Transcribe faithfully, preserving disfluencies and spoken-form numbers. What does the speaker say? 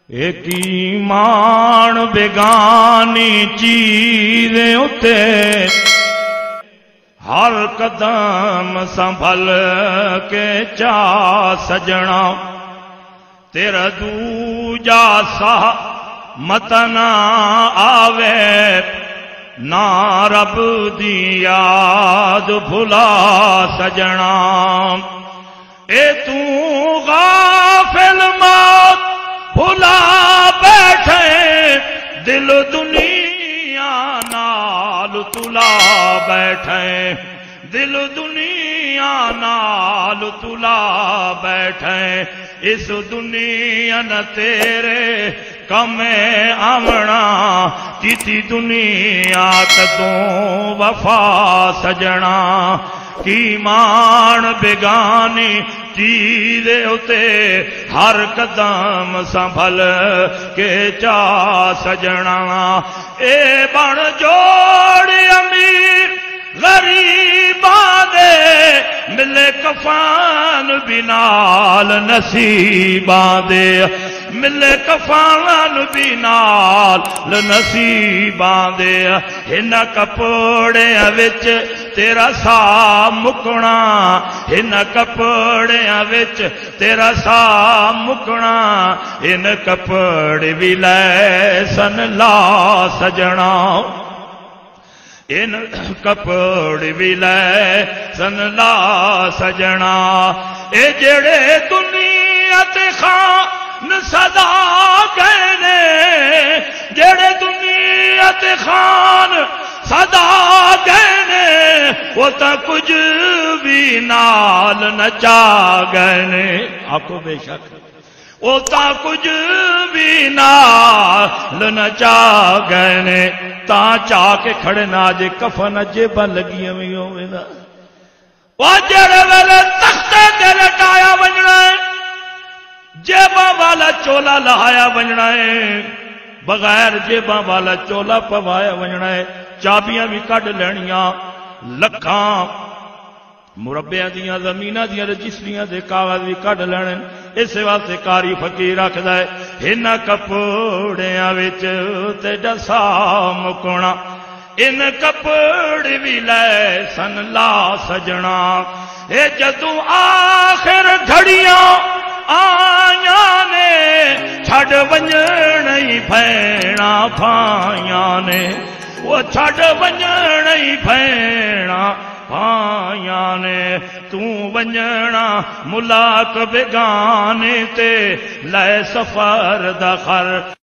एक ईमान बेगानी चीज उते हर कदम संभल के चा सजना। तेरा दूजा सा मतना आवे ना रब दी याद भुला सजना। ए तू गाफिल मौत भुला बैठे दिल दुनिया नाल तुला बैठे। दिल दुनिया नाल तुला बैठे। इस दुनिया न तेरे कमे आमना किती दुनिया कदों वफा सजना। की मान बेगानी चीज उते हर कदम संभल के चा सजना। ए बन जोड़ अमीर गरीबा दे मिले कफान बिनाल नसीबा दे। मिले कफान बिनाल नसीबा दे। इन कपड़े विच तेरा सा मुकना। इन कपड़े विच तेरा सा मुकना। इन कपड़े भी लै सन ला सजना। इन कपड़े भी लै सन ला सजना। ए जेड़े दुनिया ते खान सदा गए ने। जेड़े दुनिया ते खान सदा गए ने वो तो कुछ भी नाल नचा गए ने। आखो बेशक वो तो कुछ भी नाल नचा गए ने। ता चा के खड़े ना जे कफन जेबा लगियां भी होवे ना। वो जेड़े वेले तख्ते ते लटाया वजना है जेबा वाला चोला लहाया वजना है। बगैर जेबा वाला चोला पवाया वजना है। चाबियां भी कढ़ लैनियां। लखां मुरब्बियां दियां जमीनां दियां रजिस्ट्रियां दे कागज भी कढ़ लैने। इस वास्ते कारी फकीर आखदा है इन कपड़ियां विच तेरा सा मुकना। इन कपड़े भी लै सन ला सजना। ए जदों आखिर घड़ियां आया ने छड़ वंजण ही भैणा भाइयां ने। वो छड़ वंजण ही भैणा भाइयां ने। तू वंजना मुलाक बेगाने ते लै सफर दा खर।